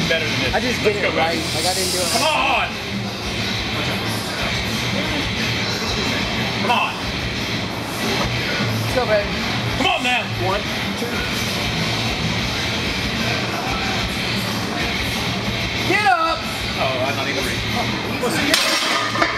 been better than this. I just get it right. Like I didn't do it. Come on! Come on! Let's go, baby. Come on now! 1, 2. Get up! Oh, I'm not even ready.